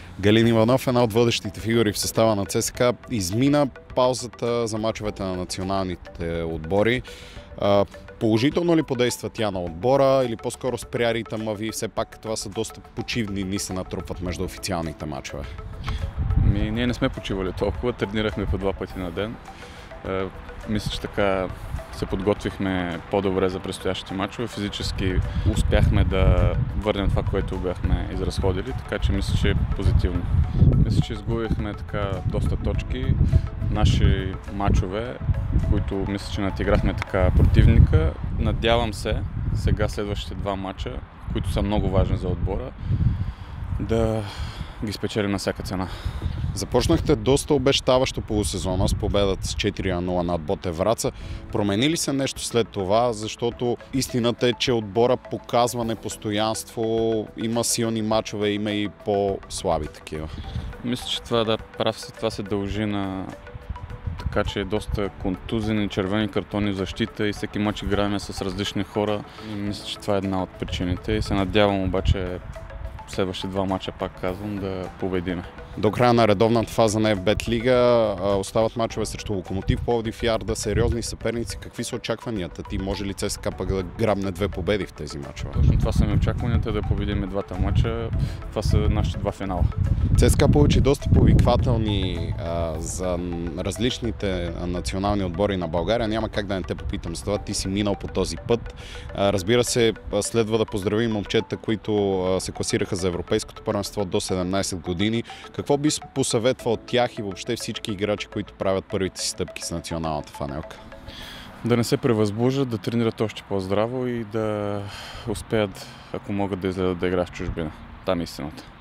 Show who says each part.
Speaker 1: Галин Иванов, една от водещите фигури в състава на ЦСКА, измина паузата за мачовете на националните отбори. Положително ли подейства тя на отбора или по-скоро спря ритъма ви? Все пак това са доста почивни дни се натрупват между официалните мачове.
Speaker 2: Ние не сме почивали толкова, тренирахме по 2 пъти на ден. Мисля, че така се подготвихме по-добре за предстоящите мачове. Физически успяхме да върнем това, което бяхме изразходили, така че мисля, че е позитивно. Мисля, че изгубихме така доста точки. Наши мачове, които мисля, че надиграхме така противника. Надявам се сега следващите 2 мача, които са много важни за отбора, да ги спечелим на всяка цена.
Speaker 1: Започнахте доста обещаващо полусезона с победата с 4-0 над Ботев Враца. Промени ли се нещо след това? Защото истината е, че отбора показва непостоянство, има силни мачове, има и по-слаби такива.
Speaker 2: Мисля, че това се дължи на така, че е доста контузени, червени картони в защита и всеки мач играем с различни хора. И мисля, че това е една от причините и се надявам обаче следващите 2 мача, пак казвам, да победиме.
Speaker 1: До края на редовната фаза на ФБЕТ Лига остават мачове срещу Локомотив, Пловдив и Арда, сериозни съперници. Какви са очакванията ти? Може ли ЦСКА пък да грабне 2 победи в тези мачове?
Speaker 2: Точно това са ми очакванията, да победим 2 мача. Това са нашите 2 финала.
Speaker 1: ЦСКА получи доста повиквателни за различните национални отбори на България. Няма как да не те попитам за това. Ти си минал по този път. Разбира се, следва да поздравим момчета, които се класираха за европейското първенство до 17 години. Какво би посъветвал тях и въобще всички играчи, които правят първите си стъпки с националната фанелка?
Speaker 2: Да не се превъзбуждат, да тренират още по-здраво и да успеят, ако могат, да излезат да играят в чужбина. Там е истината.